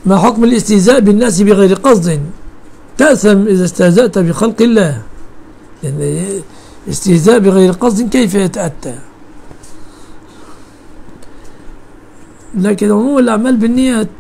ما حكم الاستهزاء بالناس بغير قصد؟ تأثم إذا استهزأت بخلق الله، يعني استهزاء بغير قصد كيف يتأتى؟ لكن عموم الأعمال بالنيات.